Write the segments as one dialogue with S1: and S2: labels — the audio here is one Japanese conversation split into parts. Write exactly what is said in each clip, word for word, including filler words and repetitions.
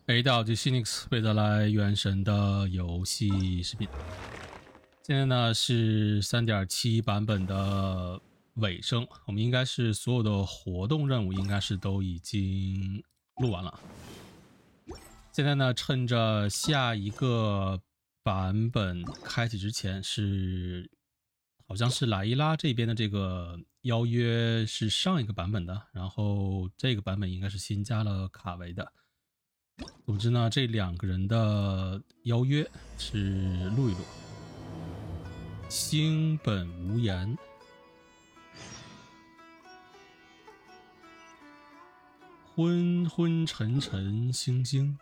S1: A 到 G Phoenix 为带来原神的游戏视频。现在呢是 三点七 版本的尾声，我们应该是所有的活动任务应该是都已经录完了。现在呢，趁着下一个版本开启之前，是好像是莱伊拉这边的这个邀约是上一个版本的，然后这个版本应该是新加了卡维的。总之呢，这两个人的邀约是录一录。星本无言，昏昏沉沉星星。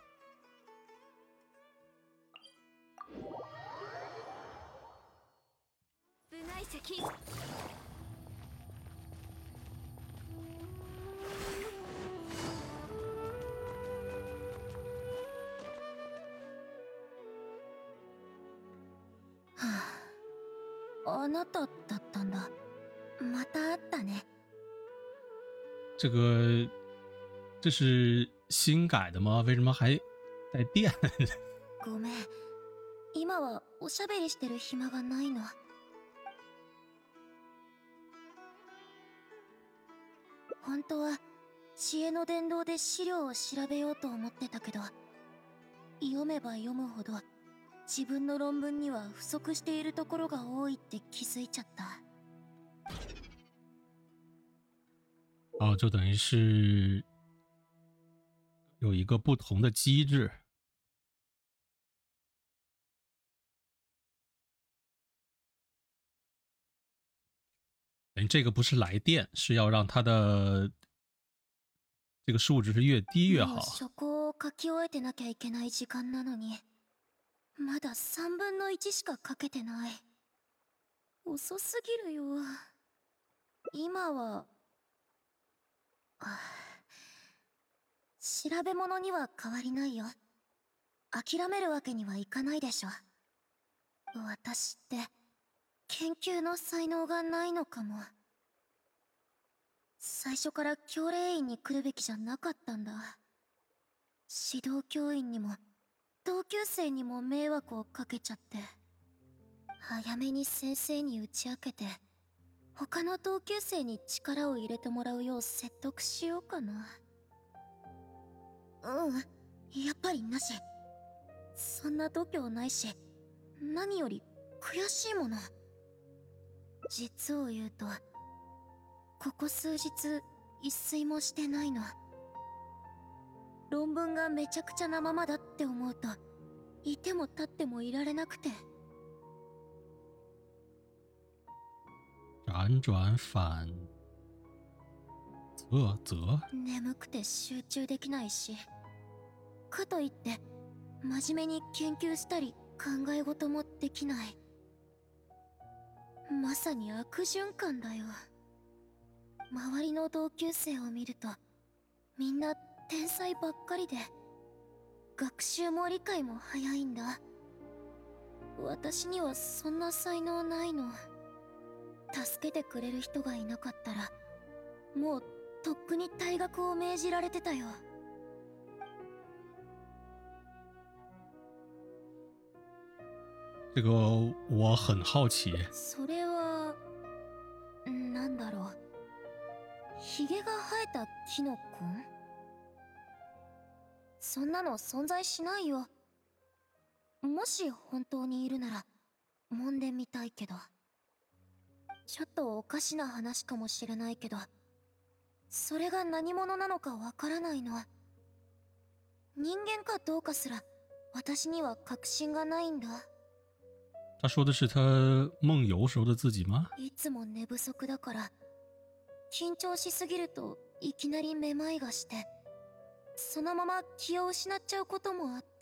S2: あなただったんだ。また会ったね。
S1: 这个这是新改的吗？为什么还带电？
S2: ごめん。今はおしゃべりしてる暇がないの。本当は知恵の伝道で資料を調べようと思ってたけど、読めば読むほど自分の論文には不足しているところが多いって気づいちゃった。
S1: 哦，就等于是有一个不同的机制。等于这个不是来电，是要让它的这个数值是越低越好。
S2: 書庫を書き終えてなきゃいけない時間なのに、まださんぶんのいちしか書けてない。遅すぎるよ。今は調べ物には変わりないよ。諦めるわけにはいかないでしょ。私って研究の才能がないのかも。最初から教令員に来るべきじゃなかったんだ。指導教員にも同級生にも迷惑をかけちゃって、早めに先生に打ち明けて他の同級生に力を入れてもらうよう説得しようかな。うん、やっぱりなし。そんな度胸ないし、何より悔しいもの。実を言うと、ここ数日一睡もしてないの。論文がめちゃくちゃなままだって思うと、いても立ってもいられなくて。
S1: 辗转反侧侧。
S2: 眠くて集中できないし、かといって真面目に研究したり考え事もできない。まさに悪循環だよ。周りの同級生を見ると、みんな天才ばっかりで、学習も理解も早いんだ。私にはそんな才能ないの。助けてくれる人がいなかったら、もうとっくに退学を命じられてたよ。
S1: 这个我很好奇。
S2: それはなんだろう。ヒゲが生えたキノコン？そんなの存在しないよ。もし本当にいるなら揉んでみたいけど。ちょっとおかしな話かもしれないけど、それが何者なのかわからないの。人間かどうかすら私には確信がないんだ。
S1: 他说的是他梦游时候的自己吗？
S2: いつも寝不足だから、緊張しすぎるといきなりめまいがして、そのまま気を失っちゃうこともあって。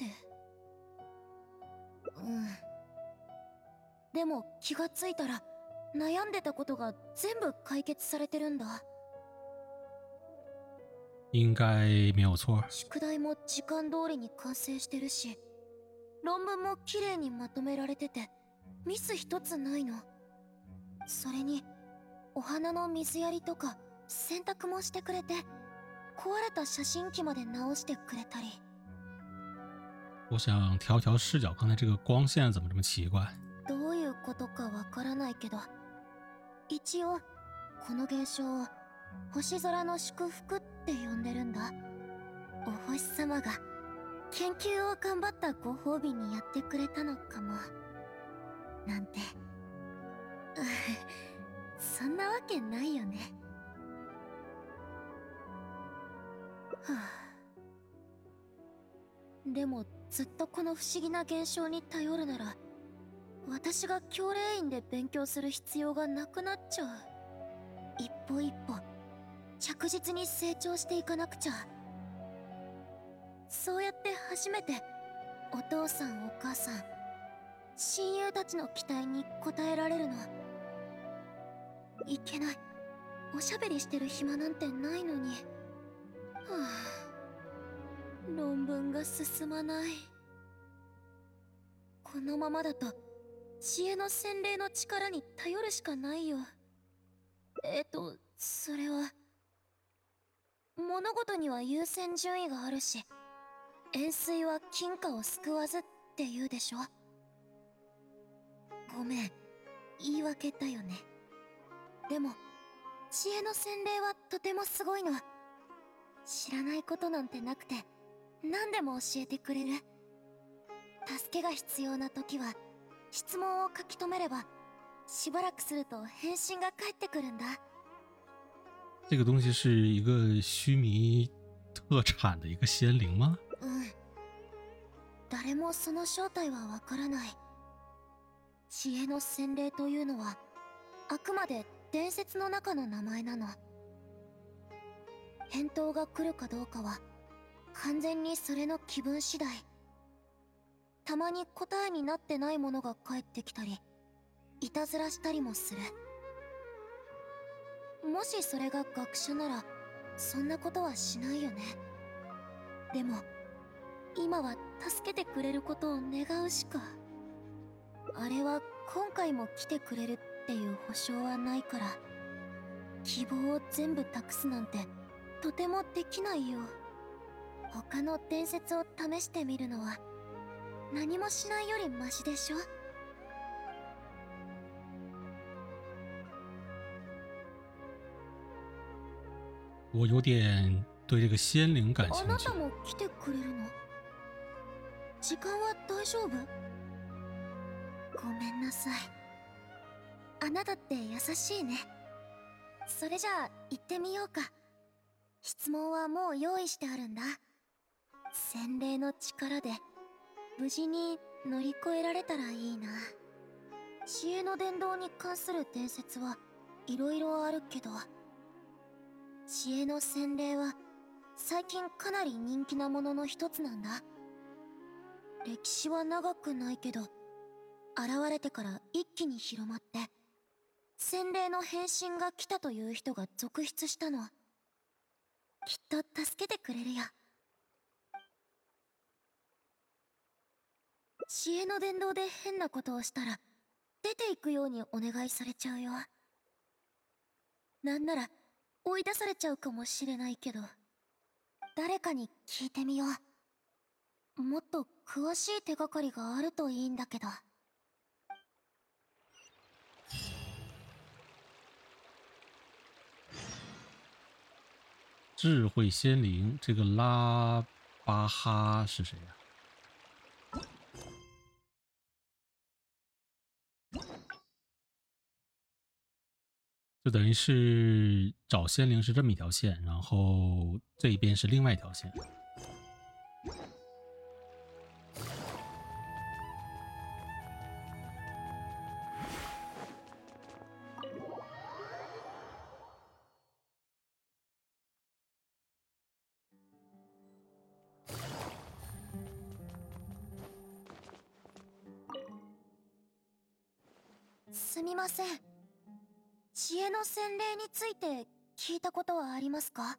S2: うん。でも気がついたら悩んでたことが全部解決されてるんだ。
S1: 应该没有错。
S2: 宿題も時間通りに完成してるし、論文も綺麗にまとめられてて、ミス一つないの。それにお花の水やりとか洗濯もしてくれて、壊れた写真機まで直してくれたり。
S1: 我想调调视角，刚才这个光线怎么这么奇怪？
S2: どういうことかわからないけど、一応この現象を星空の祝福って呼んでるんだ。お星様が研究を頑張ったご褒美にやってくれたのかもなんて。そんなわけないよね。はあ、でもずっとこの不思議な現象に頼るなら、私が教令員で勉強する必要がなくなっちゃう。一歩一歩着実に成長していかなくちゃ。そうやって初めてお父さんお母さん親友たちの期待に応えられるの。いけない、おしゃべりしてる暇なんてないのに。はあ、論文が進まない。このままだと知恵の洗礼の力に頼るしかないよ。えっとそれは、物事には優先順位があるし、円錐は金貨を救わずって言うでしょ。ごめん、言い訳だよね。でも知恵の洗礼はとてもすごいの。知らないことなんてなくて何でも教えてくれる。助けが必要な時は質問を書き留めれば、しばらくすると返信が返ってくるんだ。
S1: 这个东西是一个须弥特产的一个仙灵吗？
S2: うん。誰もその正体はわからない。知恵の洗礼というのはあくまで伝説の中の名前なの。返答が来るかどうかは完全にそれの気分次第。たまに答えになってないものが返ってきたり、いたずらしたりもする。もしそれが学者ならそんなことはしないよね。でも今は助けてくれることを願うしか。あれは今回も来てくれるっていう保証はないから、希望を全部託すなんてとてもできないよ。他の伝説を試してみるのは何もしないよりマシでしょ。
S1: 我有点对这个仙灵感
S2: あ
S1: 兴趣。
S2: なたも来てくれるの？時間は大丈夫？ごめんなさい。あなたって優しいね。それじゃあ行ってみようか。質問はもう用意してあるんだ。洗礼の力で無事に乗り越えられたらいいな。知恵の伝道に関する伝説はいろいろあるけど、知恵の洗礼は最近かなり人気なものの一つなんだ。歴史は長くないけど、現れてから一気に広まって洗礼の返信が来たという人が続出したの。きっと助けてくれるよ。知恵の伝道で変なことをしたら出ていくようにお願いされちゃうよ。なんなら追い出されちゃうかもしれないけど、誰かに聞いてみよう。もっと詳しい手がかりがあるといいんだけど。
S1: 智慧仙灵，这个拉巴哈是谁呀、就等于是找仙灵是这么一条线，然后这一边是另外一条线。
S2: すみません。知恵の洗礼について聞いたことはありますか？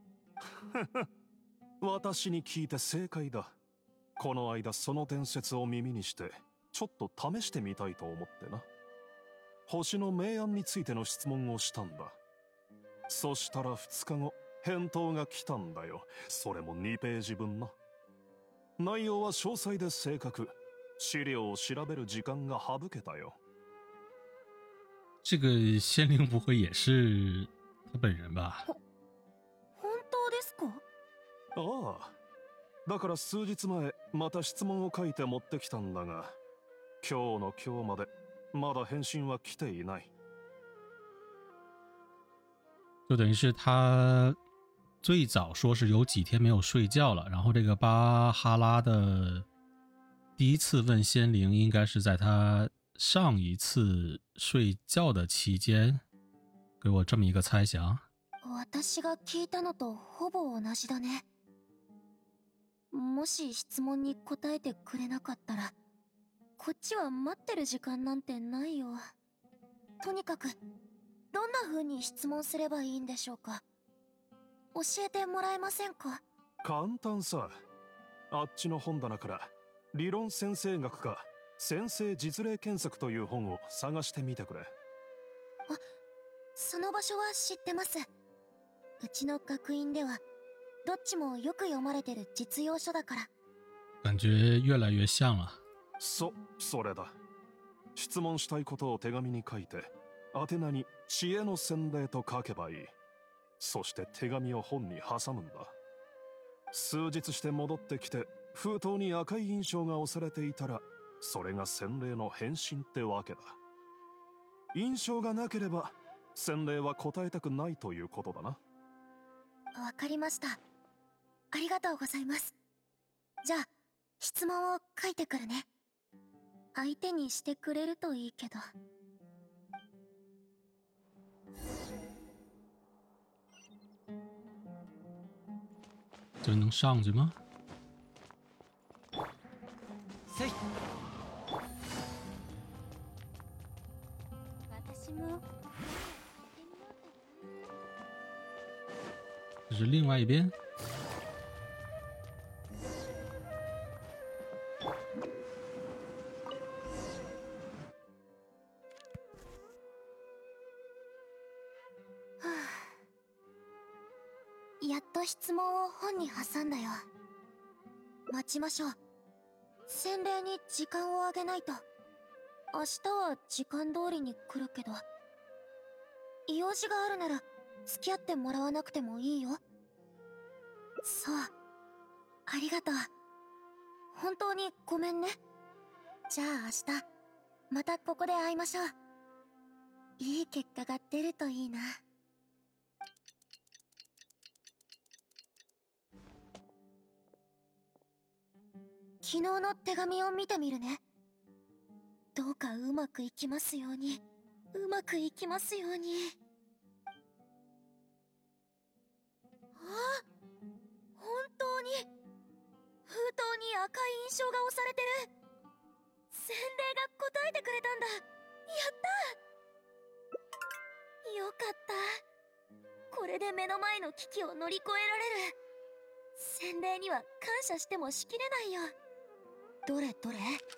S3: 私に聞いて正解だ。この間その伝説を耳にしてちょっと試してみたいと思ってな。星の明暗についての質問をしたんだ。そしたらふつかご返答が来たんだよ。それもにページ分な。 内容は詳細で正確。資料を調べる時間が省けたよ。
S1: 这个仙灵不会也是他本人吧？
S2: 本当ですか？
S3: ああ。だから数日前、また質問を書いて持ってきたんだが、今日の今日までまだ返信は来ていない。
S1: 就等于是他最早说是有几天没有睡觉了，然后这个巴哈拉的第一次问仙灵，应该是在他上一次睡觉的期间，给我这么一个猜想。
S2: 私が聞いたのとほぼ同じだね。もし質問に答えてくれなかったら、こっちは待ってる時間なんてないよ。とにかく、どんな風に質問すればいいんでしょうか。教えてもらえませんか？
S3: 簡単さ。あっちの本棚から理論先生学か先生実例検索という本を探してみてくれ。あ、
S2: その場所は知ってます。うちの学院ではどっちもよく読まれてる実用書だから。
S1: 感觉越来越像了。
S3: そ、それだ。質問したいことを手紙に書いて、宛名に知恵の洗礼と書けばいい。そして手紙を本に挟むんだ。数日して戻ってきて、封筒に赤い印象が押されていたら、それが洗礼の返信ってわけだ。印象がなければ、洗礼は答えたくないということだな。
S2: わかりました。ありがとうございます。じゃあ、質問を書いてくるね。相手にしてくれるといいけど。
S1: 这能上去吗？
S4: せい。
S2: 私も。
S1: 这是另外一边。
S2: やっと質問を本に挟んだよ。待ちましょう。洗礼に時間をあげないと。明日は時間通りに来るけど、用事があるなら付き合ってもらわなくてもいいよ。そう、ありがとう。本当にごめんね。じゃあ明日またここで会いましょう。いい結果が出るといいな。昨日の手紙を見てみるね。どうかうまくいきますように。うまくいきますように。あ、本当に封筒に赤い印象が押されてる。洗礼が答えてくれたんだ。やったよかった。これで目の前の危機を乗り越えられる。洗礼には感謝してもしきれないよ。どれどれ？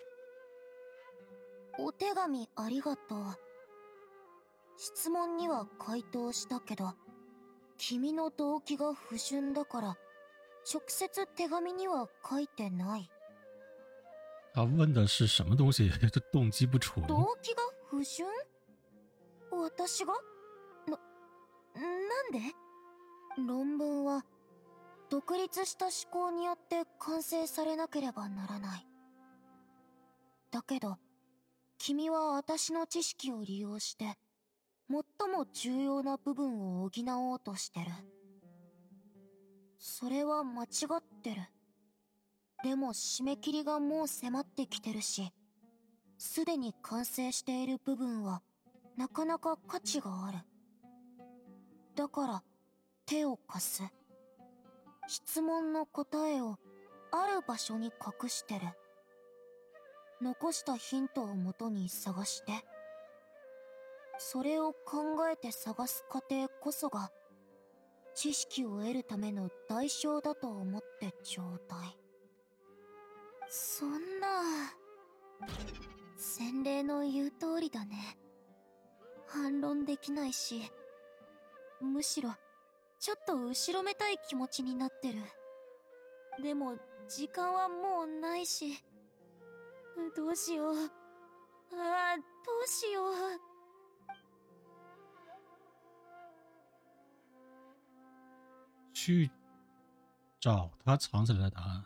S2: お手紙ありがとう。質問には回答したけど、君の動機が不純だから直接手紙には書いてない。
S1: 他问的是什么东西？这动机不纯。
S2: 動機が不純？私が？な、なんで？論文は独立した思考によって完成されなければならない。だけど、君は私の知識を利用して、最も重要な部分を補おうとしてる。それは間違ってる。でも締め切りがもう迫ってきてるし、すでに完成している部分は、なかなか価値がある。だから、手を貸す。質問の答えを、ある場所に隠してる。残したヒントをもとに探して。それを考えて探す過程こそが、知識を得るための代償だと思ってちょうだい。そんな、洗礼の言う通りだね。反論できないし、むしろ、ちょっと後ろめたい気持ちになってる。 でも時間はもうないし、どうしよう。ああ、どうしよう。
S1: 去找他藏起来的答案。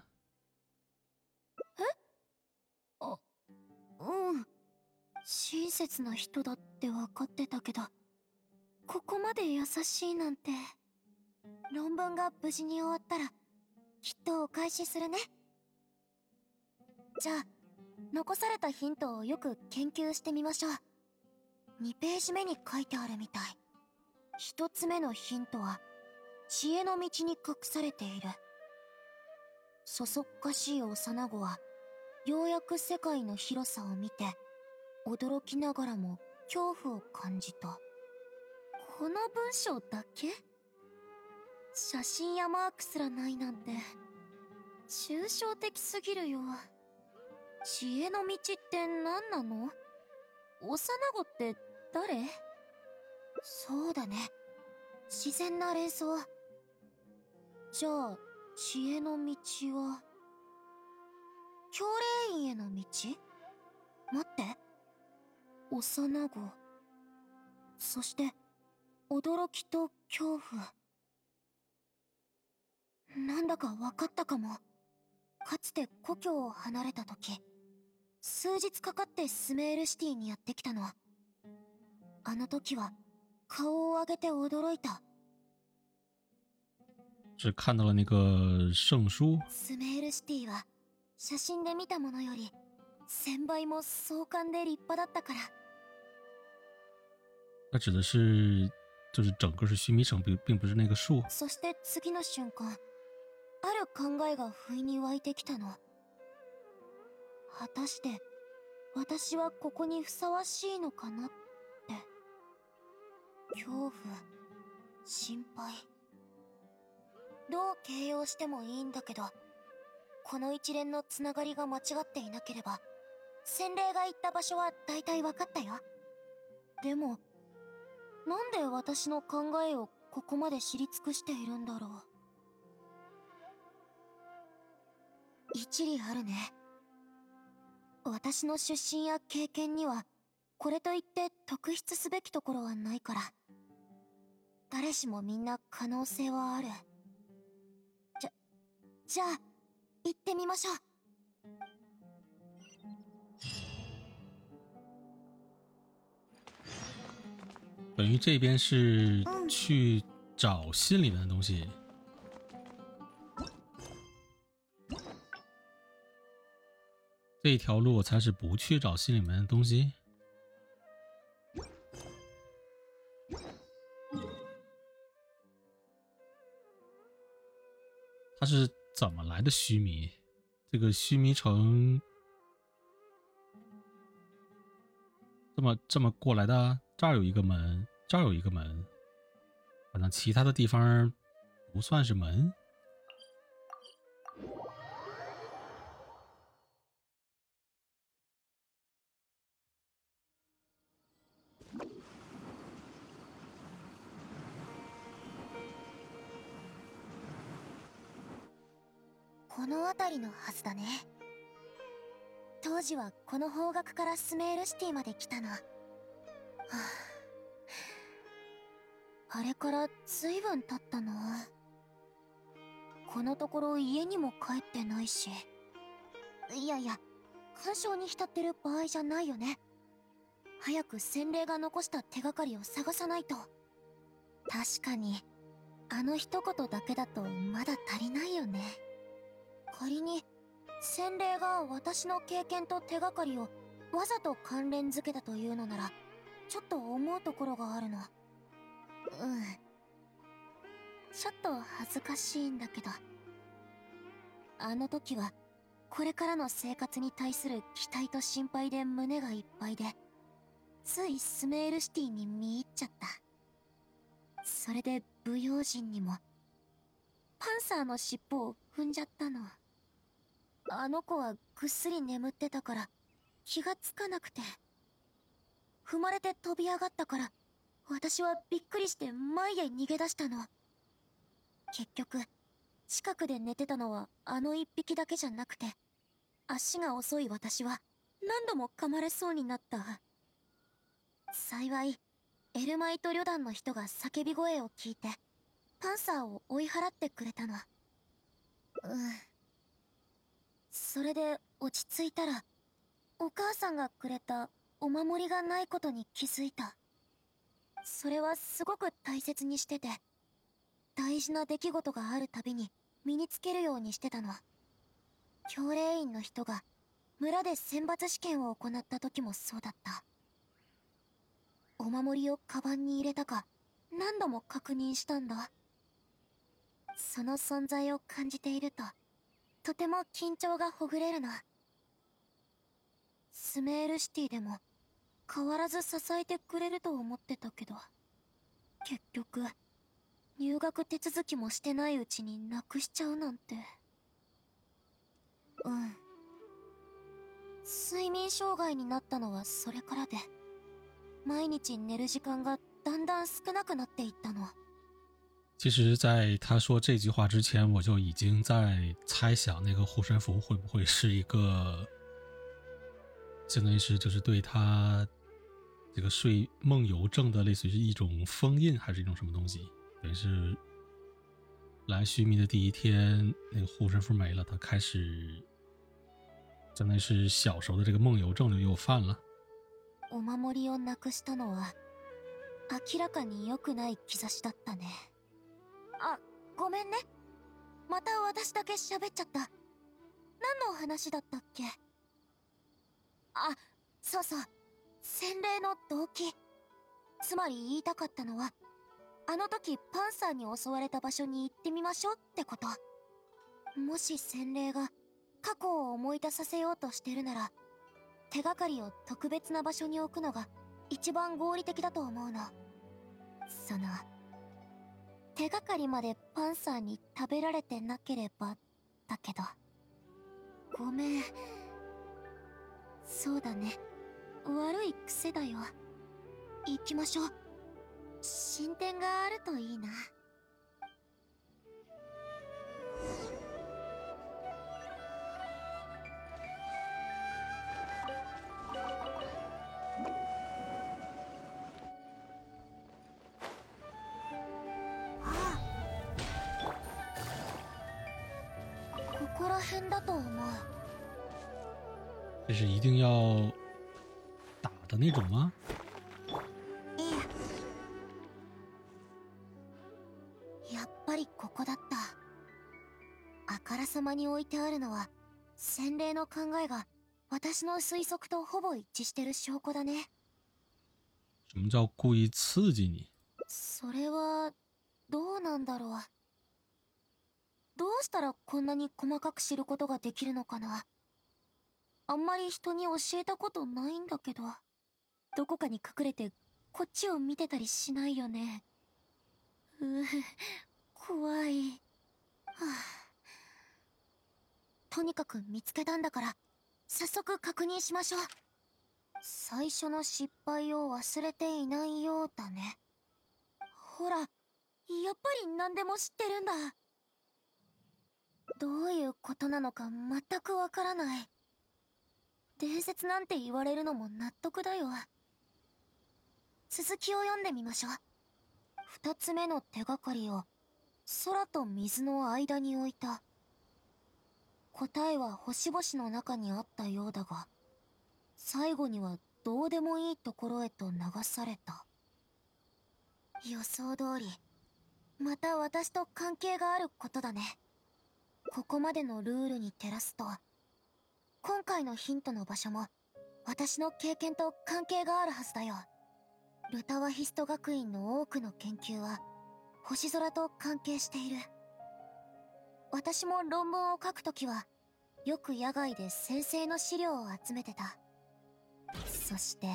S2: あ、うん。親切な人だって分かってたけど、ここまで優しいなんて。論文が無事に終わったら、きっとお返しするね。じゃあ、残されたヒントをよく研究してみましょう。にページ目に書いてあるみたい。ひとつめのヒントは、知恵の道に隠されている。そそっかしい幼子は、ようやく世界の広さを見て、驚きながらも恐怖を感じた。この文章だけ？写真やマークすらないなんて、抽象的すぎるよ。知恵の道って何なの？幼子って誰？そうだね。自然な連想。じゃあ、知恵の道は、教霊院への道？待って。幼子。そして、驚きと恐怖。なんだか分かったかも。かつて故郷を離れた時、数日かかってスメールシティにやってきたの。あの時は、顔を上げて驚いた。
S1: 是看到了那个圣书。
S2: スメールシティは、写真で見たものより、千倍も壮観で立派だったから。
S1: 它指的是，就是整个是须弥城，并并不是那个树。
S2: そして次の瞬間、ある考えが不意に湧いてきたの。果たして、私はここにふさわしいのかなって。恐怖、心配。どう形容してもいいんだけど、この一連のつながりが間違っていなければ、洗礼が行った場所は大体分かったよ。でも、なんで私の考えをここまで知り尽くしているんだろう。一理あるね。私の出身や経験には、これといって特筆すべきところはないから。誰しもみんな可能性はある。じゃ、じゃあ、行ってみましょう。
S1: 等于这边是去找心里面的东西。这一条路才是不去找心里面的东西。它是怎么来的须弥？这个须弥城这么这么过来的？这儿有一个门，这儿有一个门，反正其他的地方不算是门。
S2: この辺りのはずだね。当時はこの方角からスメールシティまで来たの。はあ、あれからずいぶん経ったな。このところ家にも帰ってないし。いやいや、干渉に浸ってる場合じゃないよね。早く洗礼が残した手がかりを探さないと。確かに、あの一言だけだとまだ足りないよね。仮に、洗礼が私の経験と手がかりをわざと関連づけたというのなら、ちょっと思うところがあるの。うん。ちょっと恥ずかしいんだけど。あの時は、これからの生活に対する期待と心配で胸がいっぱいで、ついスメールシティに見入っちゃった。それで不用心にも、パンサーの尻尾を踏んじゃったの。あの子はぐっすり眠ってたから気がつかなくて。踏まれて飛び上がったから、私はびっくりして前へ逃げ出したの。結局、 近くで寝てたのはあの一匹だけじゃなくて、足が遅い私は何度も噛まれそうになった。幸いエルマイト旅団の人が叫び声を聞いてパンサーを追い払ってくれたの。うん。それで落ち着いたら、お母さんがくれたお守りがないことに気づいた。それはすごく大切にしてて、大事な出来事があるたびに身につけるようにしてたの。教令員の人が村で選抜試験を行った時もそうだった。お守りをカバンに入れたか何度も確認したんだ。その存在を感じているととても緊張がほぐれるの。スメールシティでも変わらず支えてくれると思ってたけど、結局入学手続きもしてないうちになくしちゃうなんて。うん。睡眠障害になったのはそれからで、毎日寝る時間がだんだん少なくなっていったの。
S1: 其实在他说这句话之前，我就已经在猜想那个护身符会不会是一个相当于是就是对他这个睡梦游症的类似于一种封印，还是一种什么东西。等于是来须弥的第一天，那个护身符没了，他开始相当于是小时候的这个梦游症就又犯了。
S2: お守りをなくしたのは明らかに良くない兆しだったね。あ、ごめんね。また私だけ喋っちゃった。何の話だったっけ？あ、そうそう。洗礼の動機。つまり言いたかったのは、あの時パンサーに襲われた場所に行ってみましょうってこと。もし洗礼が過去を思い出させようとしてるなら、手がかりを特別な場所に置くのが一番合理的だと思うの。その手がかりまでパンサーに食べられてなければだけど。ごめん。そうだね、悪い癖だよ。行きましょう。進展があるといいな。ここら辺だと思う。
S1: 这是一定要打的那种吗？
S2: やっぱりここだった。あからさまに置いてあるのは洗礼の考えが私の推測とほぼ一致してる証拠だね。
S1: 什么叫故意刺激你？
S2: それはどうなんだろう。どうしたらこんなに細かく知ることができるのかな。あんまり人に教えたことないんだけど、どこかに隠れてこっちを見てたりしないよね。うぅ、怖い。はあ、とにかく見つけたんだから早速確認しましょう。最初の失敗を忘れていないようだね。ほら、やっぱり何でも知ってるんだ。どういうことなのか全くわからない。伝説なんて言われるのも納得だよ。続きを読んでみましょう。二つ目の手がかりを空と水の間に置いた。答えは星々の中にあったようだが、最後にはどうでもいいところへと流された。予想通り、また私と関係があることだね。ここまでのルールに照らすと、今回のヒントの場所も私の経験と関係があるはずだよ。ルタワヒスト学院の多くの研究は星空と関係している。私も論文を書くときはよく野外で先生の資料を集めてた。そしては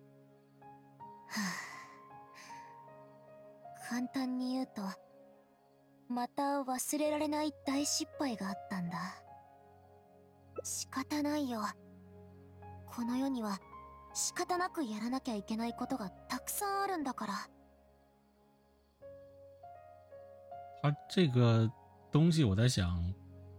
S2: あ、簡単に言うとまた忘れられない大失敗があったんだ。仕方ないよ。この世には仕方なくやらなきゃいけないことがたくさんあるんだから。
S1: 他这个东西，我在想，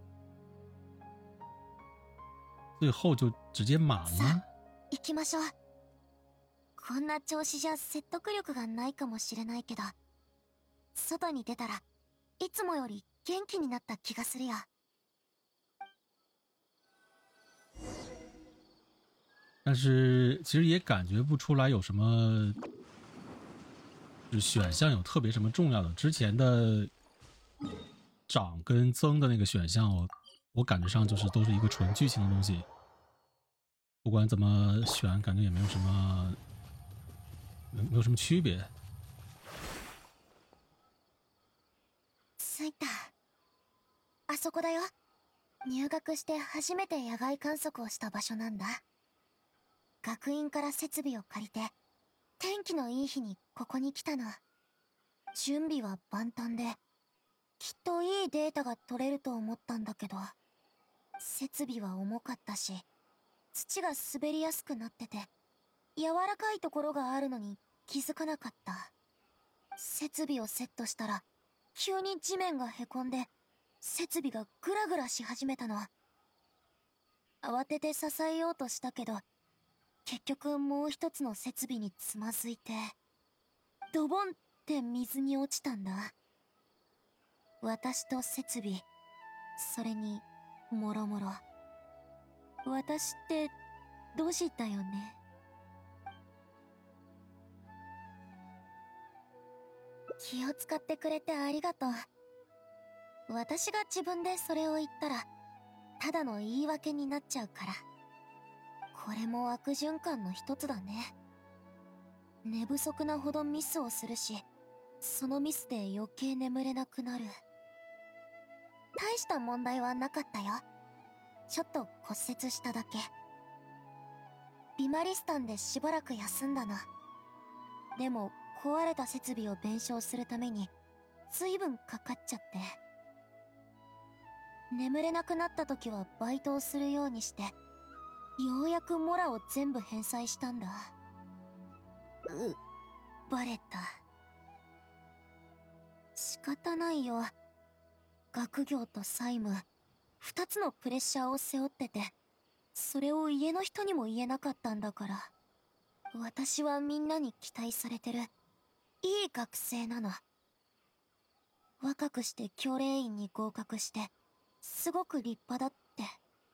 S1: 最后就直接满了。
S2: 行きましょう。こんな調子じゃ説得力がないかもしれないけど、外に出たらいつもより元気になった気がするよ。
S1: 但是其实也感觉不出来有什么，就是选项有特别什么重要的。之前的涨跟增的那个选项，我我感觉上就是都是一个纯剧情的东西，不管怎么选，感觉也没有什么没没有什么区别。
S2: 着いた。あそこだよ。入学して初めて野外観測をした場所なんだ。学院から設備を借りて、天気のいい日にここに来たの。準備は万端で、きっといいデータが取れると思ったんだけど、設備は重かったし、土が滑りやすくなってて、柔らかいところがあるのに気づかなかった。設備をセットしたら、急に地面がへこんで、設備がグラグラし始めたの。慌てて支えようとしたけど、結局もう一つの設備につまずいて、ドボンって水に落ちたんだ。私と設備、それにもろもろ。私ってドジだよね。気を使ってくれてありがとう。私が自分でそれを言ったらただの言い訳になっちゃうから。これも悪循環の一つだね。寝不足なほどミスをするし、そのミスで余計眠れなくなる。大した問題はなかったよ。ちょっと骨折しただけ。ビマリスタンでしばらく休んだの。でも壊れた設備を弁償するために随分かかっちゃって、眠れなくなった時はバイトをするようにして、ようやくモラを全部返済したんだ。う、バレた。仕方ないよ。学業と債務、二つのプレッシャーを背負ってて、それを家の人にも言えなかったんだから。私はみんなに期待されてる、いい学生なの。若くして教令員に合格して、すごく立派だって。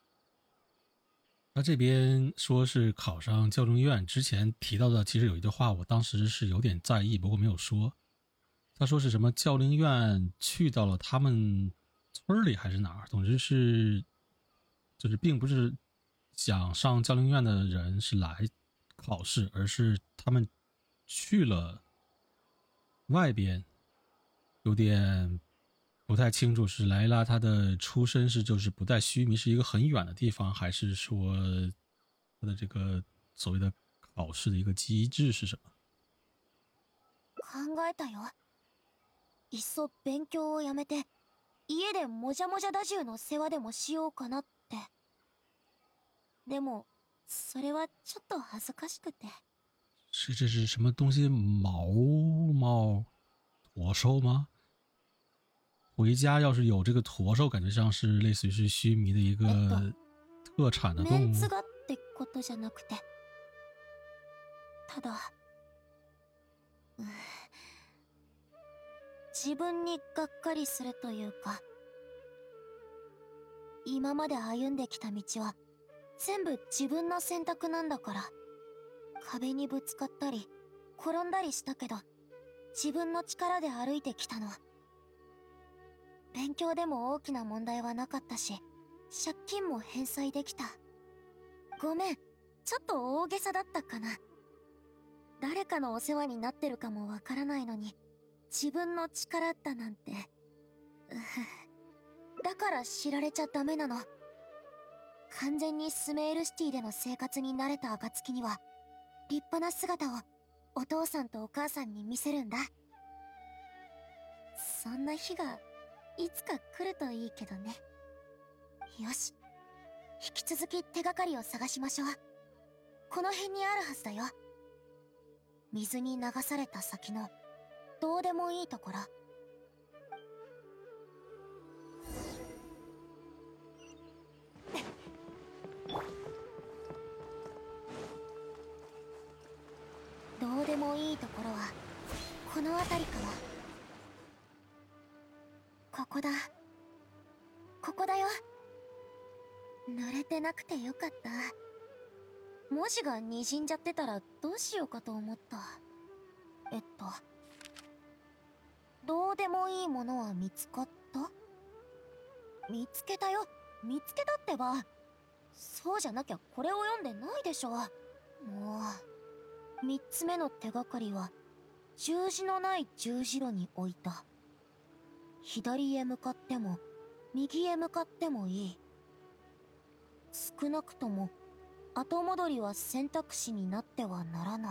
S1: 他这边说是考上教令院之前提到的，其实有一句话，我当时是有点在意，不过没有说。他说是什么教令院去到了他们村里还是哪儿，总之是就是并不是想上教令院的人是来考试，而是他们去了外边，有点不太清楚是莱拉她的出身是就是不带须弥是一个很远的地方，还是说她的这个所谓的考试的一个机制是什么？
S2: 考えたよ。いっそ勉強をやめて、家でもじゃもじゃ太夫の世話でもしようかなって。でも、それはちょっと恥ずかしくて。
S1: 是这是什么东西？毛毛驼兽吗？回家要是有这个驼兽，感觉像是类似于是须弥的一个特产的
S2: メ
S1: 动物。
S2: ンツがってことじゃなくて、ただ、うー自分にがっかりするというか、今まで歩んできた道は全部自分の選択なんだから。壁にぶつかったり転んだりしたけど、自分の力で歩いてきたの。勉強でも大きな問題はなかったし、借金も返済できた。ごめん、ちょっと大げさだったかな。誰かのお世話になってるかもわからないのに、自分の力だなんて。だから知られちゃダメなの。完全にスメールシティでの生活に慣れた暁には、立派な姿をお父さんとお母さんに見せるんだ。そんな日がいつか来るといいけどね。よし、引き続き手がかりを探しましょう。この辺にあるはずだよ。水に流された先のどうでもいいところ。 でもいいところはこの辺りかも。ここだ、ここだよ。濡れてなくてよかった。文字がにじんじゃってたらどうしようかと思った。えっとどうでもいいものは見つかった？見つけたよ。見つけたってば。そうじゃなきゃこれを読んでないでしょ。もうみっつめの手がかりは十字のない十字路に置いた。左へ向かっても右へ向かってもいい。少なくとも後戻りは選択肢になってはならない。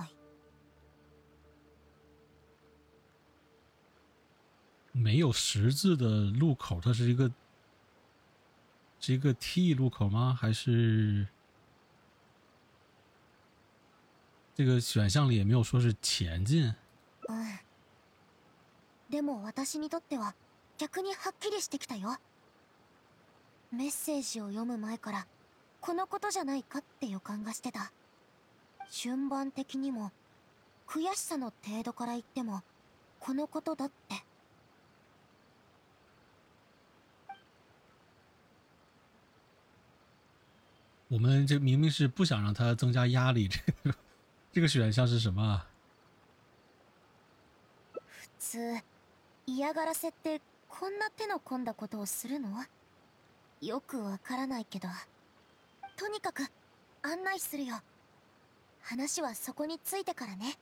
S1: 没有十字的路口，它是一个是一个 T 路口吗？还是这个选项里也没有说是前进？
S2: うん。でも私にとっては逆にはっきりしてきたよ。メッセージを読む前からこのことじゃないかって予感がしてた。順番的にも悔しさの程度から言ってもこのことだって。
S1: 我们这明明是不想让他增加压力，这个这个选项是什么啊？
S2: 普通嫌がらせってこんな手の込んだことをするの？よくわからないけど、とにかく案内するよ。話はそこについてからね。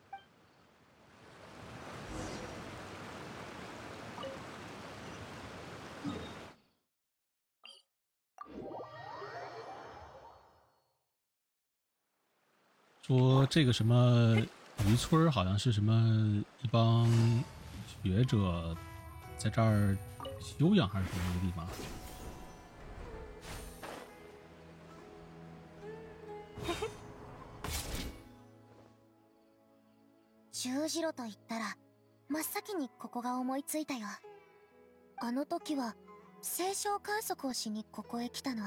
S1: 说这个什么渔村好像是什么一帮学者在这儿休养还是什么一个地方？
S2: 十字路と言ったら真っ先にここが思いついたよ。あの時は星象観測をしにここへ来たの。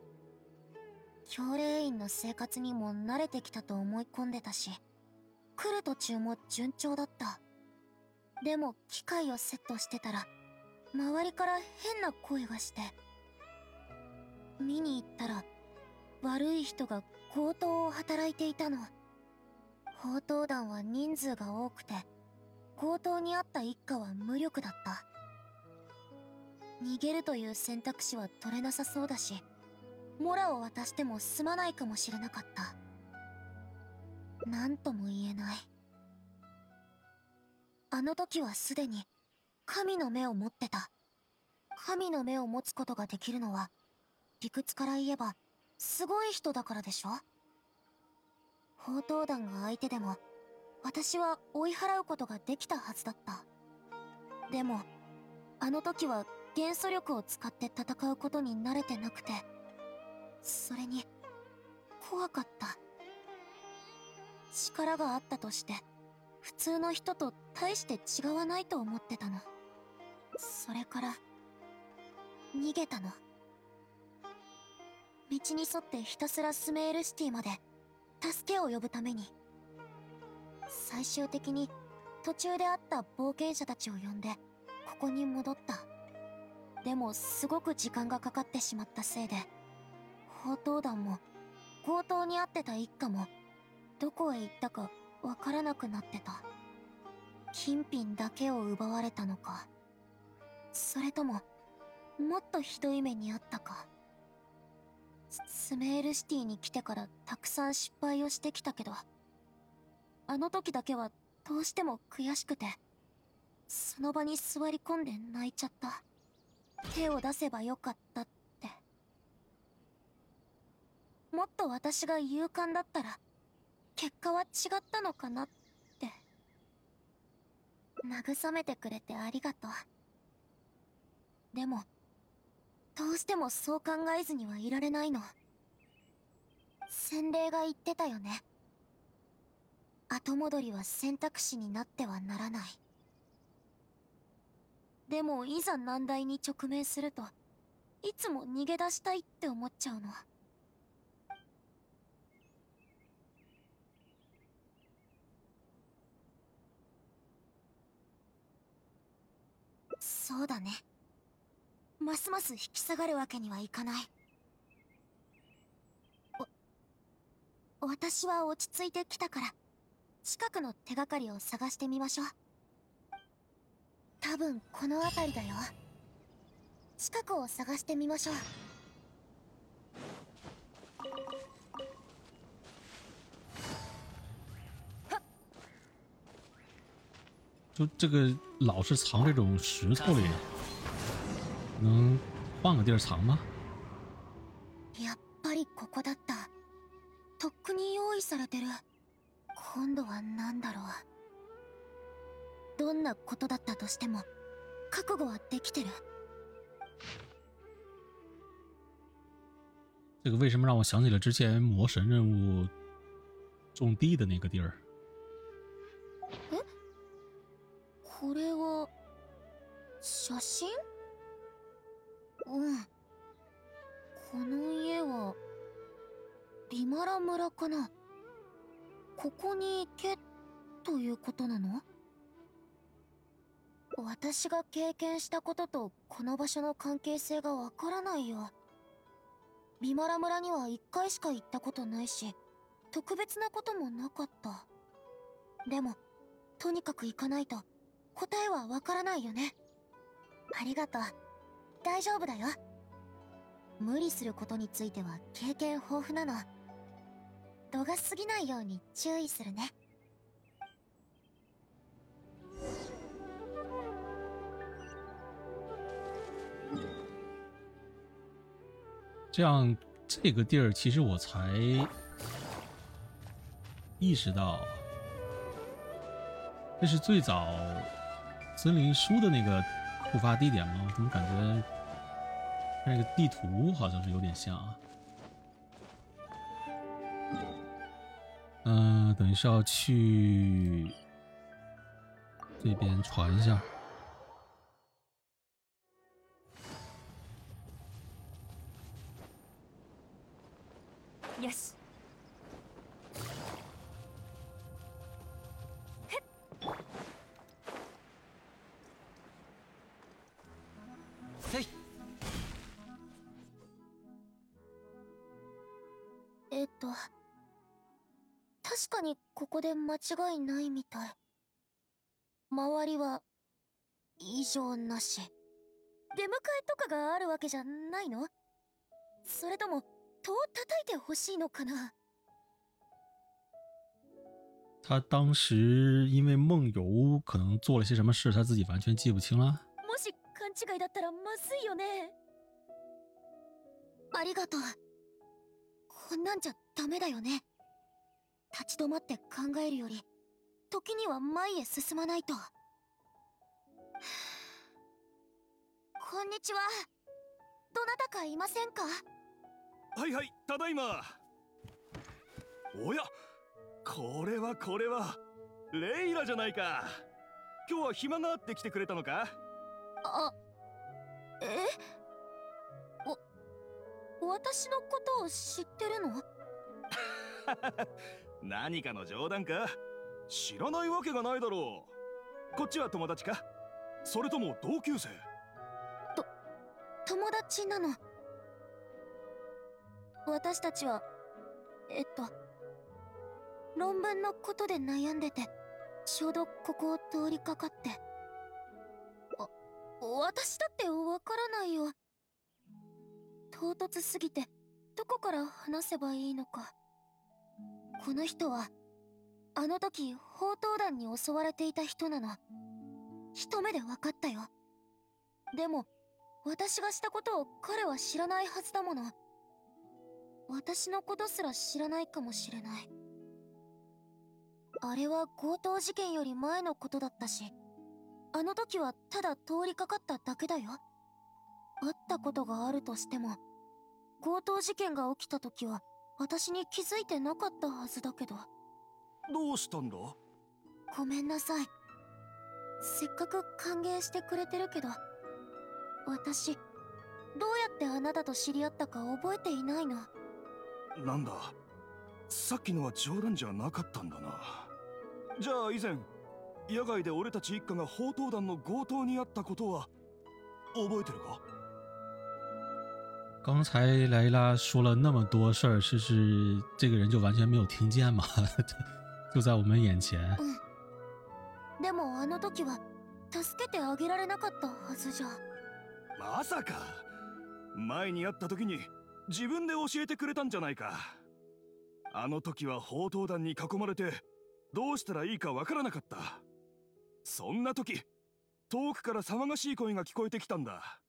S2: 教令員の生活にも慣れてきたと思い込んでたし、来る途中も順調だった。でも機械をセットしてたら周りから変な声がして、見に行ったら悪い人が強盗を働いていたの。強盗団は人数が多くて強盗に遭った一家は無力だった。逃げるという選択肢は取れなさそうだし、モラを渡しても済まないかもしれなかった。なんとも言えない。あの時はすでに神の目を持ってた。神の目を持つことができるのは理屈から言えばすごい人だからでしょ。強盗団が相手でも私は追い払うことができたはずだった。でもあの時は元素力を使って戦うことに慣れてなくて、それに怖かった。力があったとして普通の人と大して違わないと思ってたの。それから逃げたの。道に沿ってひたすらスメールシティまで助けを呼ぶために。最終的に途中で会った冒険者たちを呼んでここに戻った。でもすごく時間がかかってしまったせいで、強盗団も強盗に遭ってた一家もどこへ行ったかわからなくなってた。金品だけを奪われたのか、それとももっとひどい目にあったか。スメールシティに来てからたくさん失敗をしてきたけど、あの時だけはどうしても悔しくてその場に座り込んで泣いちゃった。手を出せばよかったって。もっと私が勇敢だったら結果は違ったのかなって。慰めてくれてありがとう。でもどうしてもそう考えずにはいられないの。洗礼が言ってたよね。後戻りは選択肢になってはならない。でもいざ難題に直面するといつも逃げ出したいって思っちゃうの。 そうだね。ますます引き下がるわけにはいかない。お私は落ち着いてきたから、近くの手がかりを探してみましょう。多分この辺りだよ。近くを探してみましょう。
S1: 就这个老是藏这种石头里，能换个地儿藏吗？
S2: やっぱりここだった。とっくに用意されてる。今度は何だろう。どんなことだったとしても覚悟はできてる。
S1: 这个为什么让我想起了之前魔神任务种地的那个地儿？
S2: え？これは写真？うん。この家はリマラ村かな。ここに行けということなの？私が経験したこととこの場所の関係性がわからないよ。リマラ村には一回しか行ったことないし、特別なこともなかった。でもとにかく行かないと答えはわからないよね。ありがとう。大丈夫だよ。無理することについては経験豊富なの。度が過ぎないように注意するね。
S1: 这样，这个地儿其实我才意识到，这是最早森林书的那个触发地点吗？我怎么感觉那个地图好像是有点像啊？嗯、呃，等于是要去这边传一下。
S2: よし。
S4: せい。
S2: えっと確かにここで間違いないみたい。周りは異常なし。出迎えとかがあるわけじゃないの？それとも戸を叩いてほしいのかな？
S1: 他当时因为梦游可能做了些什么事，他自己完全记不清了。
S2: もし勘違いだったらまずいよね。ありがとう。こんなんじゃダメだよね。立ち止まって考えるより時には前へ進まないと。こんにちは。どなたかいませんか？
S3: はいはい、ただいま。おや、これはこれはレイラじゃないか。今日は暇があって来てくれたのか？
S2: あ、え？お、私のことを知ってるの？
S3: 何かの冗談か？知らないわけがないだろう。こっちは友達か？それとも同級生？
S2: と、友達なの。私たちはえっと論文のことで悩んでて、ちょうどここを通りかかって。あ、私だってわからないよ。唐突すぎてどこから話せばいいのか。この人はあの時宝刀団に襲われていた人なの。一目で分かったよ。でも私がしたことを彼は知らないはずだもの。私のことすら知らないかもしれない。あれは強盗事件より前のことだったし、あの時はただ通りかかっただけだよ。会ったことがあるとしても、強盗事件が起きた時は私に気づいてなかったはずだけど。
S3: どうしたんだ？
S2: ごめんなさい。せっかく歓迎してくれてるけど、私どうやってあなたと知り合ったか覚えていないの。
S3: なんだ、さっきのは冗談じゃなかったんだな。じゃあ以前野外で俺たち一家が宝刀団の強盗にあったことは覚えてるか？
S1: 刚才莱拉说了那么多事儿，是是这个人就完全没有听见吗？就在我们眼前。
S2: うん。でもあの時は助けてあげられなかったはずじゃ。
S3: まさか前に会った時に自分で教えてくれたんじゃないか。あの時は砲塔弾に囲まれてどうしたらいいかわからなかった。そんな時遠くから騒がしい声が聞こえてきたんだ。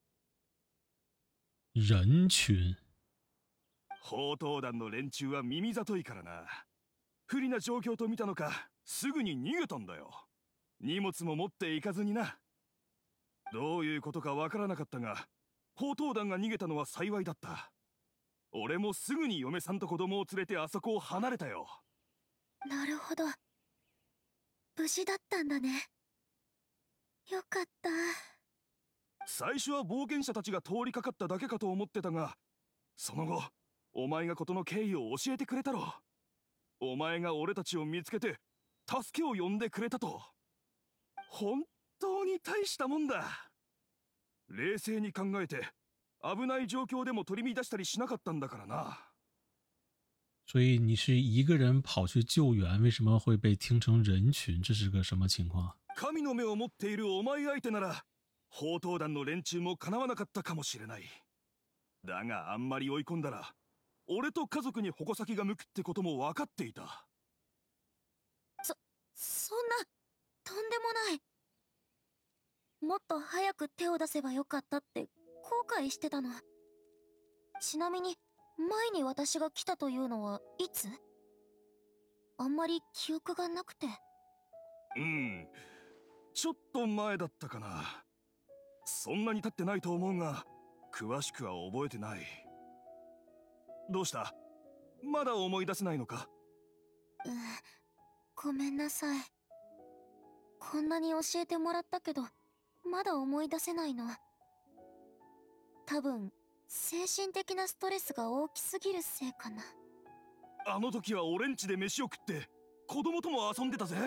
S1: 人群。
S3: 砲塔弾の連中は耳ざといからな。不利な状況と見たのかすぐに逃げたんだよ。荷物も持っていかずにな。どういうことかわからなかったが砲塔弾が逃げたのは幸いだった。俺もすぐに嫁さんと子供を連れてあそこを離れたよ。
S2: なるほど。無事だったんだね。よかった。
S3: 最初は冒険者たちが通りかかっただけかと思ってたが、その後お前が事の経緯を教えてくれたろ。お前が俺たちを見つけて助けを呼んでくれたと。本当に大したもんだ。冷静に考えて危ない状況でも取り乱したりしなかったんだからな。
S1: 所以你是一个人跑去救援，为什么会被听成人群？这是个什么情况？
S3: 神の目を持っているお前相手なら砲塔弾の連中もかなわなかったかもしれない。だがあんまり追い込んだら俺と家族に矛先が向くってことも分かっていた。
S2: そ、そんな、とんでもない。もっと早く手を出せばよかったって後悔してたの。ちなみに前に私が来たというのはいつ？あんまり記憶がなくて。
S3: うん、ちょっと前だったかな。そんなに経ってないと思うが詳しくは覚えてない。どうした？まだ思い出せないのか？
S2: うん、ごめんなさい。こんなに教えてもらったけどまだ思い出せないの。多分精神的なストレスが大きすぎるせいかな。
S3: あの時は俺ん家で飯を食って子供とも遊んでたぜ。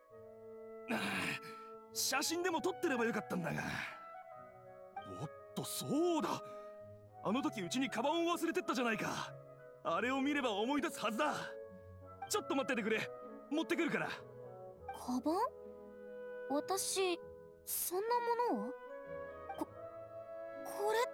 S3: 写真でも撮ってればよかったんだが。おっとそうだ、あの時うちにカバンを忘れてったじゃないか。あれを見れば思い出すはずだ。ちょっと待っててくれ、持ってくるから。
S2: カバン？私そんなものを？こ、これって。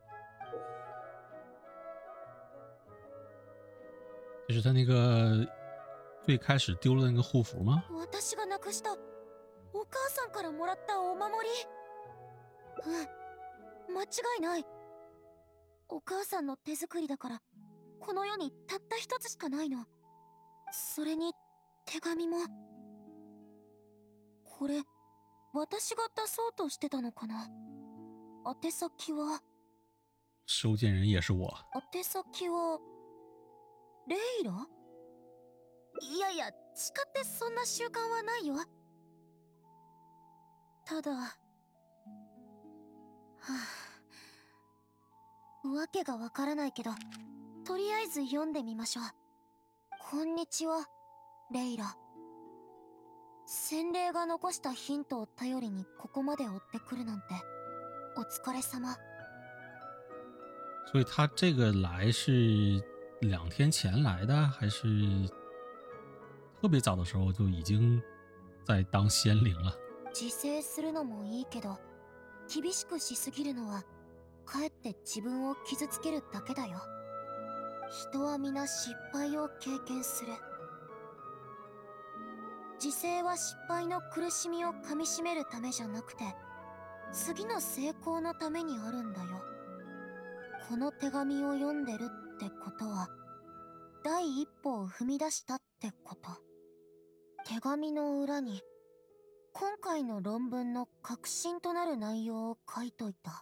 S1: 就是他那个最开始丢了那个护符吗？
S2: 私がなくしたお母さんからもらったお守り。うん、間違いない。お母さんの手作りだからこの世にたった一つしかないの。それに手紙も。これ私が出そうとしてたのかな。宛先は。
S1: 收件人也是我。
S2: 宛先はレイラ？いやいや、誓ってそんな習慣はないよ。ただ、はあ、わけがわからないけどとりあえず読んでみましょう。こんにちは、レイラ。洗礼が残したヒントを頼りにここまで追ってくるなんてお疲れ様。
S1: 所以他这个来是两天前来的，还是特别早的时候就已经在当仙灵了？
S2: 自制するのもいいけど厳しくしすぎるのはかえって自分を傷つけるだけだよ。人は皆失敗を経験する。自制は失敗の苦しみをかみしめるためじゃなくて次の成功のためにあるんだよ。この手紙を読んでるってことは第一歩を踏み出したってこと。手紙の裏に今回の論文の核心となる内容を書いといた。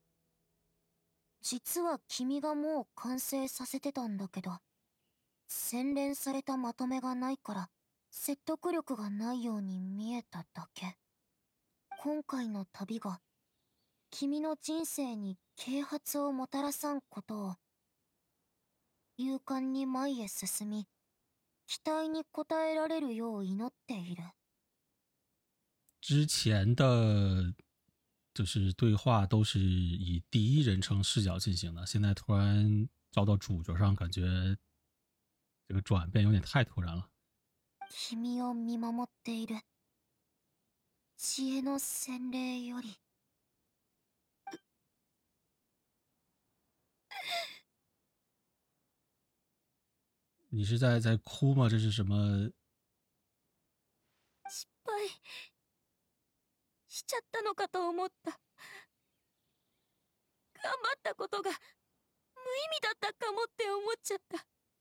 S2: 実は君がもう完成させてたんだけど洗練されたまとめがないから説得力がないように見えただけ。今回の旅が君の人生に啓発をもたらさんことを勇敢に前へ進み期待に応えられるよう祈っている。
S1: 之前的就是对话都是以第一人称视角进行的，现在突然照到主角上，感觉这个转变有点太突然了。
S2: 君を見守っている知恵の洗礼より。
S1: 你是在在哭吗？这是什么？
S2: 失敗しちゃったのかと思った。頑張ったことが無意味だったかもって思っちゃった。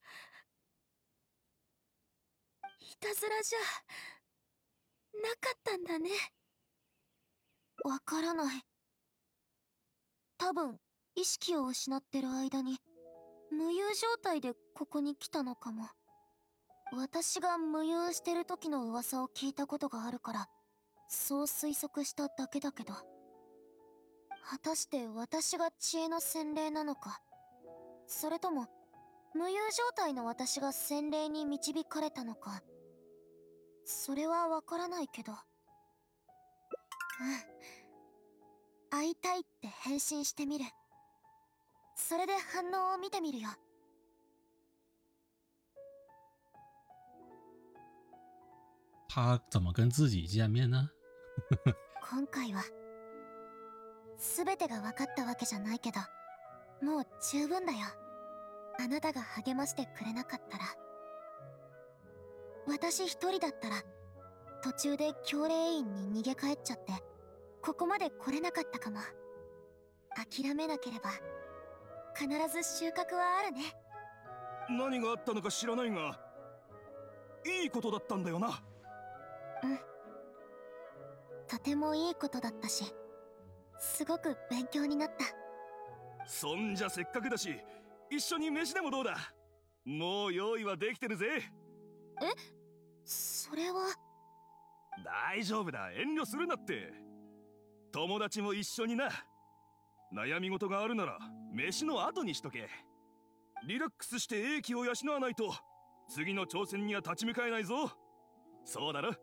S2: いたずらじゃなかったんだね。わからない。多分意識を失ってる間に無遊状態でここに来たのかも。私が無遊してる時の噂を聞いたことがあるからそう推測しただけだけど、果たして私が知恵の洗礼なのか、それとも無遊状態の私が洗礼に導かれたのか、それはわからないけど、うん、会いたいって返信してみる。それで反応を見てみるよ。
S1: 他怎么跟自己见面呢？
S2: 今回は全てが分かったわけじゃないけど、もう十分だよ。あなたが励ましてくれなかったら、私一人だったら途中で教令院に逃げ帰っちゃってここまで来れなかったかも。諦めなければ必ず収穫はあるね。
S3: 何があったのか知らないが、いいことだったんだよな。
S2: うん、とてもいいことだったし、すごく勉強になった。
S3: そんじゃせっかくだし一緒に飯でもどうだ。もう用意はできてるぜ。
S2: え、それは。
S3: 大丈夫だ、遠慮するなって。友達も一緒にな。悩み事があるなら飯の後にしとけ。リラックスして英気を養わないと次の挑戦には立ち向かえないぞ。そうだな。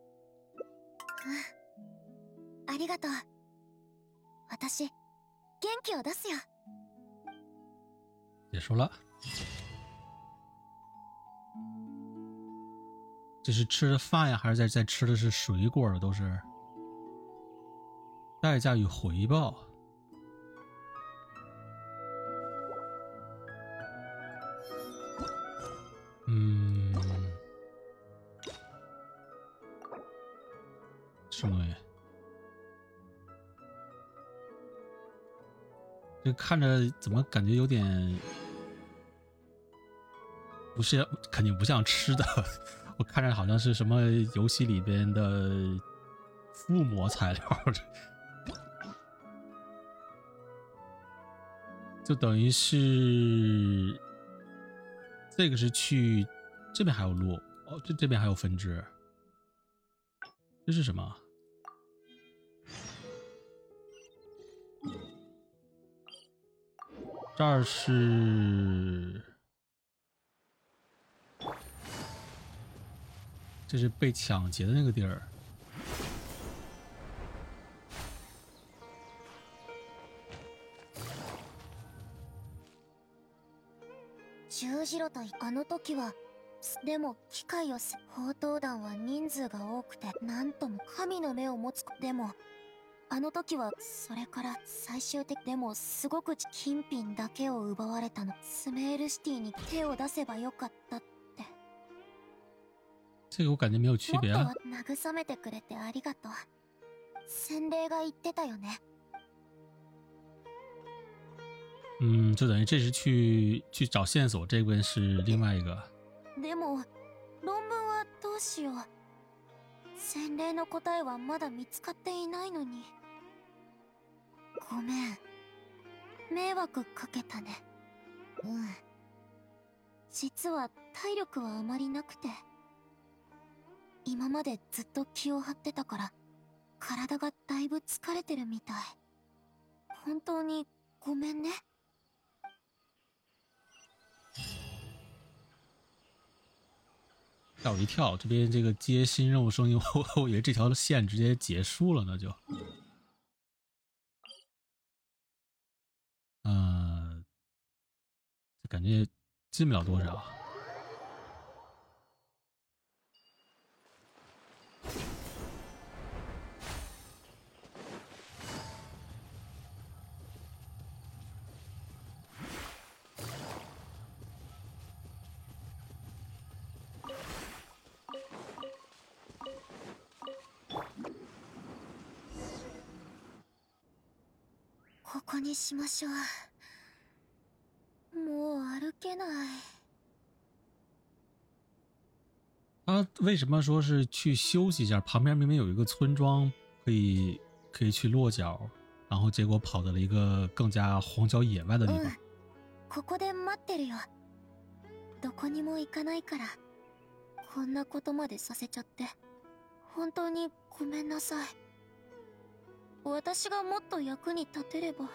S2: ありがとう。私元気を出すよ。
S1: 结束了。这是吃的饭呀，还是在在吃的是水果？都是代价与回报。嗯，什么东西？这看着怎么感觉有点不是，肯定不像吃的。我看着好像是什么游戏里边的附魔材料，就等于是这个是去这边还有路哦，这这边还有分支。这是什么？这儿是，这是被抢劫的那个地儿。
S2: 十字路とあの時は、でも機械を砲塔団は人数が多くてなんとも神の目を持つ。でもあの時はそれから最終的でもすごく金品だけを奪われたの。スメールシティに手を出せばよかったって。
S1: 这个我感觉没有区别啊。
S2: もっと慰めてくれてありがとう。洗礼が言ってたよね。
S1: 嗯，就等于这是去去找线索，这边是另外一个。
S2: でも論文はどうしよう。洗礼の答えはまだ見つかっていないのに。ごめん、迷惑かけたね。うん、実は体力はあまりなくて、今までずっと気を張ってたから体がだいぶ疲れてるみたい。本当にごめんね。
S1: 吓我一跳，这边这个接新任务声音，我我以为这条线直接结束了呢就。 感觉进不了多少。
S2: ここにしましょう。もう歩けない。
S1: 他为什么说是去休息一下？旁边明明有一个村庄，可以可以去落脚，然后结果跑到了一个更加荒郊野外的地方。
S2: うん、ここで待ってるよ。どこにも行かないから。こんなことまでさせちゃって本当にごめんなさい。私がもっと役に立てれば。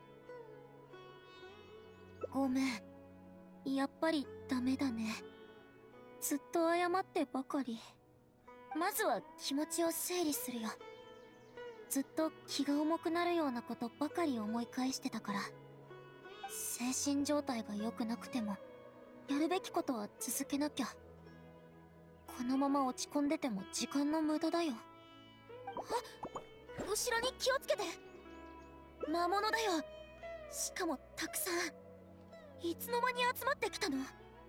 S2: ごめん、やっぱりダメだね。ずっと謝ってばかり。まずは気持ちを整理するよ。ずっと気が重くなるようなことばかり思い返してたから。精神状態が良くなくてもやるべきことは続けなきゃ。このまま落ち込んでても時間の無駄だよ。あ、後ろに気をつけて。魔物だよ。しかもたくさん。いつの間に集まってきたの？ううん、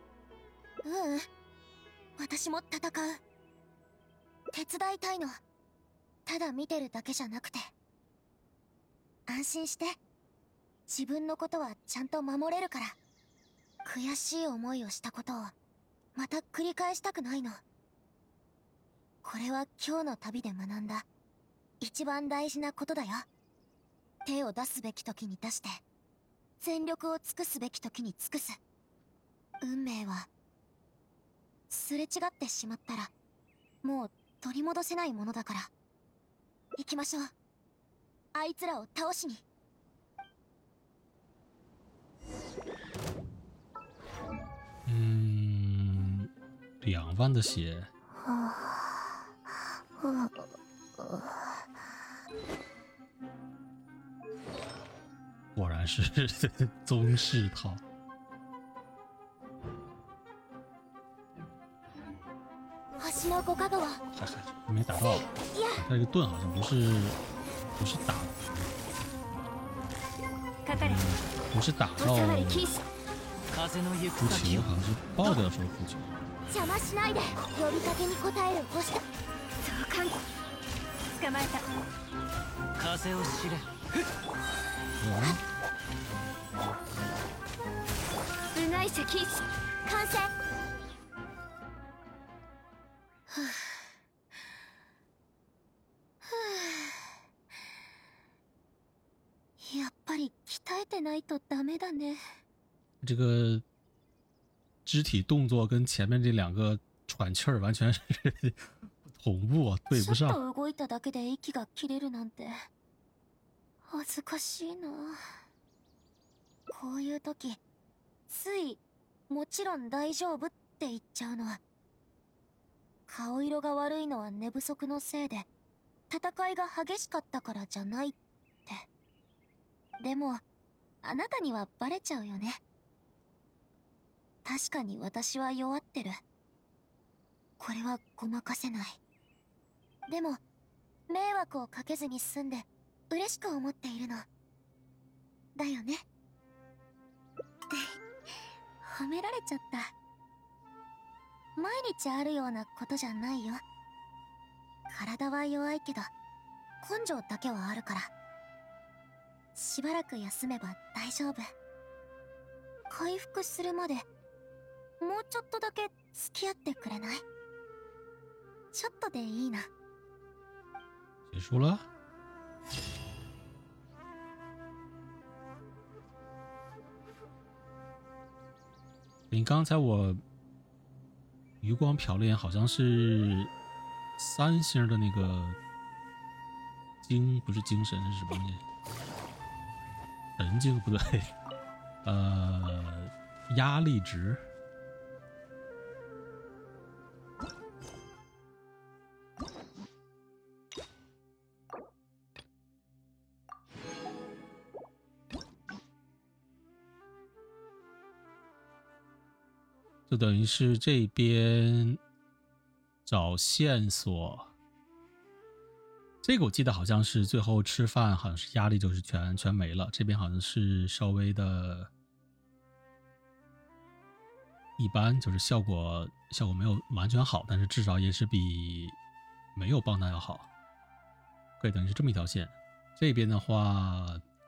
S2: 私も戦う。手伝いたいの。ただ見てるだけじゃなくて。安心して。自分のことはちゃんと守れるから。悔しい思いをしたことをまた繰り返したくないの。これは今日の旅で学んだ一番大事なことだよ。手を出すべき時に出して全力を尽くすべき時に尽くす。運命はすれ違ってしまったらもう取り戻せないものだから。行きましょう。あいつらを倒しに。
S1: 嗯，两万的血。果然是宗室套。
S2: 橋の五か川。
S1: 还还没打到，他这个盾好像不是不是打，嗯，不是打到
S4: 風の行
S1: 浮
S4: く先を
S1: 球，好像是爆掉的时候浮球。
S2: 邪魔しないで。呼びかけに応える星だ。そうかん。捕まえた。
S4: 風を知れ。
S2: うがいせ禁止。完成。ふぅふぅ。やっぱり鍛えてないとダメだね。
S1: 这个肢体动作跟前面这两个喘气儿完全是同步啊，对不上。
S2: ちょっと動いただけで息が切れるなんて恥ずかしいな。こういう時ついもちろん大丈夫って言っちゃうの。顔色が悪いのは寝不足のせいで戦いが激しかったからじゃないって。でもあなたにはバレちゃうよね。確かに私は弱ってる。これはごまかせない。でも迷惑をかけずに済んで嬉しく思っているのだよね。褒められちゃった。毎日あるようなことじゃないよ。体は弱いけど根性だけはあるから。しばらく休めば大丈夫。回復するまでもうちょっとだけ付き合ってくれない？ちょっとでいいな。
S1: 结束了。你刚才我余光瞟了一眼，好像是三星的那个精，不是精神是什么东西？神经不对，呃，压力值。 就等于是这边找线索。这个我记得好像是最后吃饭，好像是压力就是全全没了。这边好像是稍微的一般，就是效果效果没有完全好，但是至少也是比没有帮他要好。可以等于是这么一条线。这边的话，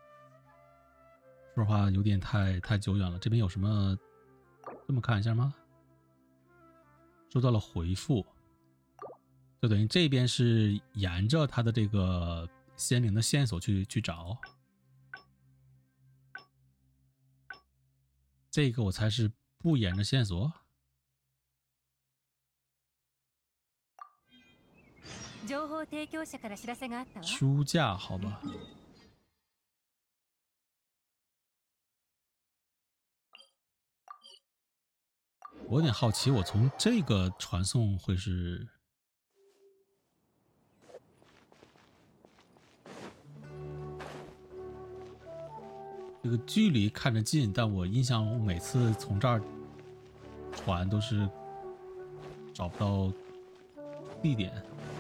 S1: 说实话有点太太久远了。这边有什么？这么看一下吗？收到了回复。就等于这边是沿着他的这个仙灵的线索去去找，这个我猜是不沿着线索。书架，好吧。我有点好奇，我从这个传送会是。这个距离看着近，但我印象我每次从这儿传都是找不到地点。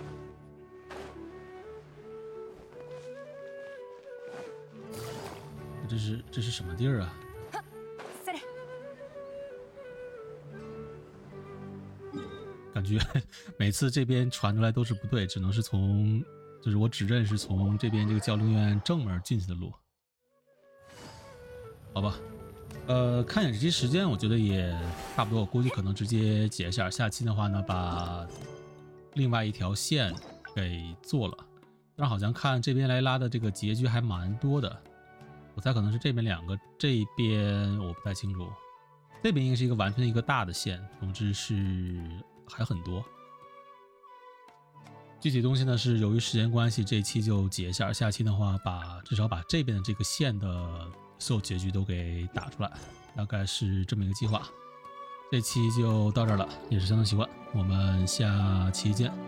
S1: 这是这是什么地儿啊？感觉每次这边传出来都是不对，只能是从就是我只认识从这边这个教陵院正门进去的路。好吧，呃，看一眼这期时间，我觉得也差不多，我估计可能直接结一下。下期的话呢，把另外一条线给做了，但好像看这边来拉的这个结局还蛮多的，我猜可能是这边两个，这边我不太清楚，这边应该是一个完全的一个大的线，总之是还很多。具体东西呢是由于时间关系，这一期就结一下，下期的话把至少把这边的这个线的所有结局都给打出来，大概是这么一个计划。这期就到这儿了，也是相当喜欢，我们下期见。